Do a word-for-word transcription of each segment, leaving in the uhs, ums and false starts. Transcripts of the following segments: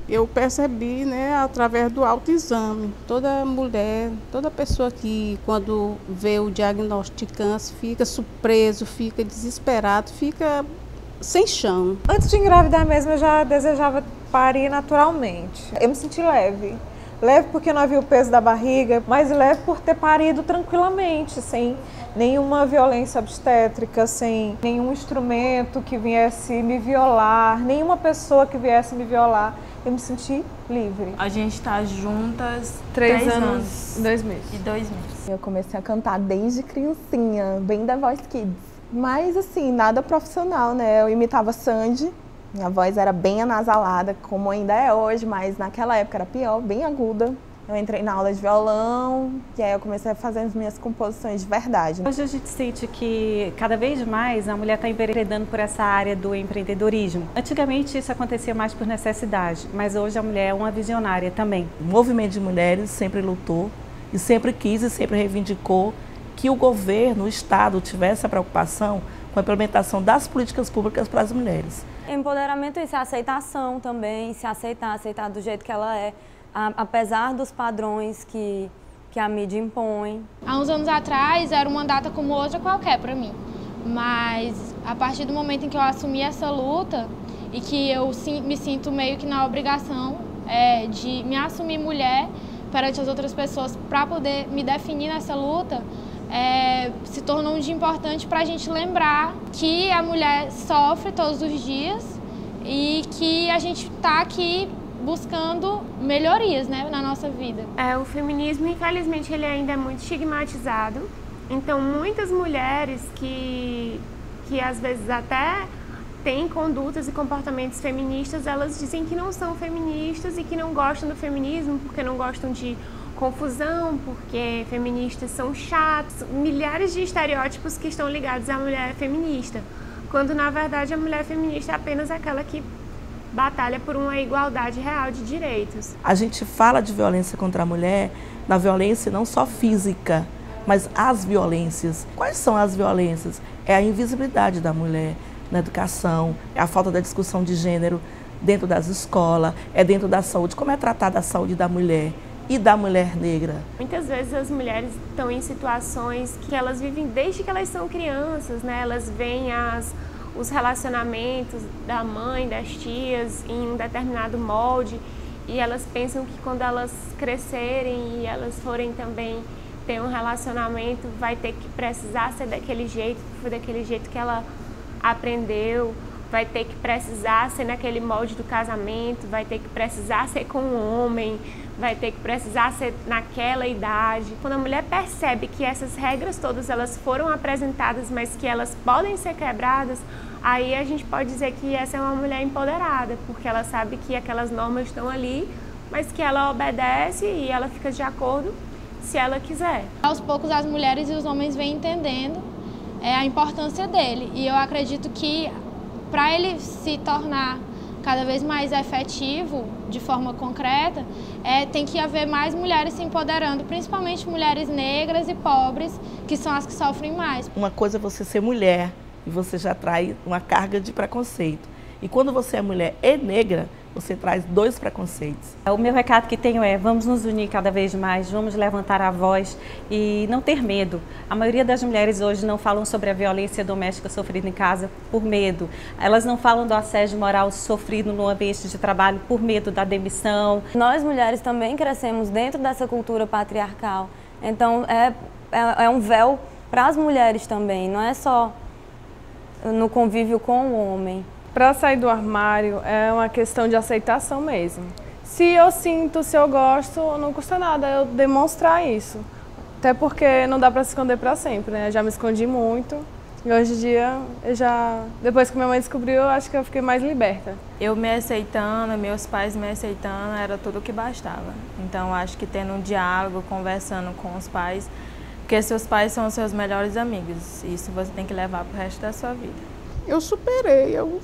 Eu percebi, né, através do autoexame. Toda mulher, toda pessoa que, quando vê o diagnóstico de câncer, fica surpreso, fica desesperado, fica sem chão. Antes de engravidar mesmo, eu já desejava parir naturalmente. Eu me senti leve. Leve porque não havia o peso da barriga, mas leve por ter parido tranquilamente, sem nenhuma violência obstétrica, sem nenhum instrumento que viesse me violar, nenhuma pessoa que viesse me violar. Eu me senti livre. A gente está juntas três, três anos, anos e dois meses. e dois meses. Eu comecei a cantar desde criancinha, bem da Voice Kids. Mas assim, nada profissional, né? Eu imitava Sandy. Minha voz era bem anasalada, como ainda é hoje, mas naquela época era pior, bem aguda. Eu entrei na aula de violão e aí eu comecei a fazer as minhas composições de verdade. Hoje a gente sente que cada vez mais a mulher está enveredando por essa área do empreendedorismo. Antigamente isso acontecia mais por necessidade, mas hoje a mulher é uma visionária também. O movimento de mulheres sempre lutou e sempre quis e sempre reivindicou que o governo, o Estado, tivesse a preocupação com a implementação das políticas públicas para as mulheres. Empoderamento isso é aceitação também, se aceitar, aceitar do jeito que ela é, a, apesar dos padrões que, que a mídia impõe. Há uns anos atrás era uma data como outra qualquer para mim, mas a partir do momento em que eu assumi essa luta e que eu me sinto meio que na obrigação é, de me assumir mulher perante as outras pessoas para poder me definir nessa luta, É, se tornou um dia importante para a gente lembrar que a mulher sofre todos os dias e que a gente está aqui buscando melhorias, né, na nossa vida. É, o feminismo, infelizmente, ele ainda é muito estigmatizado. Então, muitas mulheres que, que às vezes até têm condutas e comportamentos feministas, elas dizem que não são feministas e que não gostam do feminismo porque não gostam de confusão, porque feministas são chatos, milhares de estereótipos que estão ligados à mulher feminista, quando na verdade a mulher feminista é apenas aquela que batalha por uma igualdade real de direitos. A gente fala de violência contra a mulher, na violência não só física, mas as violências. Quais são as violências? É a invisibilidade da mulher na educação, é a falta da discussão de gênero dentro das escolas, é dentro da saúde, como é tratada a saúde da mulher e da mulher negra. Muitas vezes as mulheres estão em situações que elas vivem desde que elas são crianças, né? Elas veem as, os relacionamentos da mãe, das tias em um determinado molde e elas pensam que quando elas crescerem e elas forem também ter um relacionamento, vai ter que precisar ser daquele jeito, foi daquele jeito que ela aprendeu, vai ter que precisar ser naquele molde do casamento, vai ter que precisar ser com um homem, vai ter que precisar ser naquela idade. Quando a mulher percebe que essas regras todas elas foram apresentadas, mas que elas podem ser quebradas, aí a gente pode dizer que essa é uma mulher empoderada, porque ela sabe que aquelas normas estão ali, mas que ela obedece e ela fica de acordo se ela quiser. Aos poucos as mulheres e os homens vêm entendendo é, a importância dele, e eu acredito que para ele se tornar cada vez mais efetivo, de forma concreta, é, tem que haver mais mulheres se empoderando, principalmente mulheres negras e pobres, que são as que sofrem mais. Uma coisa é você ser mulher e você já traz uma carga de preconceito. E quando você é mulher e negra, você traz dois preconceitos. O meu recado que tenho é, vamos nos unir cada vez mais, vamos levantar a voz e não ter medo. A maioria das mulheres hoje não falam sobre a violência doméstica sofrida em casa por medo. Elas não falam do assédio moral sofrido no ambiente de trabalho por medo da demissão. Nós mulheres também crescemos dentro dessa cultura patriarcal. Então é, é, é um véu para as mulheres também, não é só no convívio com o homem. Para sair do armário é uma questão de aceitação mesmo. Se eu sinto, se eu gosto, não custa nada eu demonstrar isso. Até porque não dá para se esconder para sempre, né? Eu já me escondi muito e hoje em dia, eu já, depois que minha mãe descobriu, eu acho que eu fiquei mais liberta. Eu me aceitando, meus pais me aceitando, era tudo o que bastava. Então acho que tendo um diálogo, conversando com os pais, porque seus pais são os seus melhores amigos. Isso você tem que levar para o resto da sua vida. Eu superei, eu,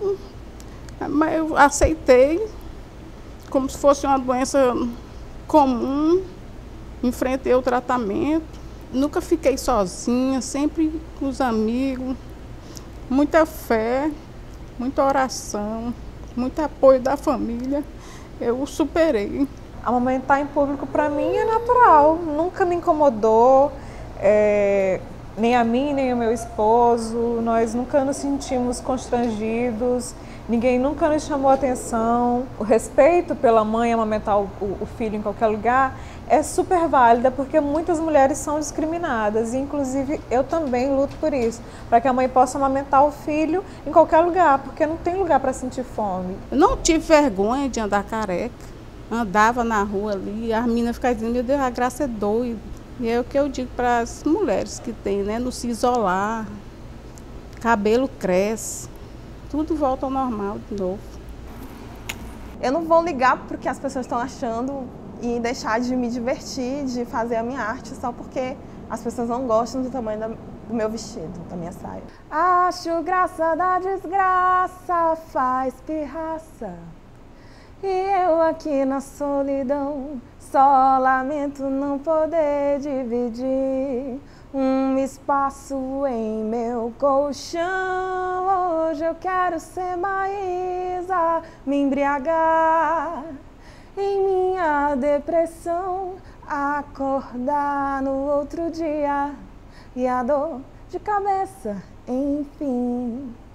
eu aceitei como se fosse uma doença comum, enfrentei o tratamento, nunca fiquei sozinha, sempre com os amigos, muita fé, muita oração, muito apoio da família eu superei. Amamentar em público para mim é natural, nunca me incomodou, é, nem a mim, nem o meu esposo, nós nunca nos sentimos constrangidos, ninguém nunca nos chamou atenção. O respeito pela mãe amamentar o, o filho em qualquer lugar é super válida, porque muitas mulheres são discriminadas, e inclusive eu também luto por isso, para que a mãe possa amamentar o filho em qualquer lugar, porque não tem lugar para sentir fome. Eu não tive vergonha de andar careca, andava na rua ali, as meninas ficavam dizendo, meu Deus, a Graça é doida. E é o que eu digo para as mulheres que têm, né, não se isolar, cabelo cresce, tudo volta ao normal de novo. Eu não vou ligar porque as pessoas estão achando e deixar de me divertir, de fazer a minha arte só porque as pessoas não gostam do tamanho da, do meu vestido, da minha saia. Acho graça da desgraça, faz pirraça. E eu aqui na solidão, só lamento não poder dividir um espaço em meu colchão. Hoje eu quero ser Maísa, me embriagar em minha depressão, acordar no outro dia e a dor de cabeça, enfim.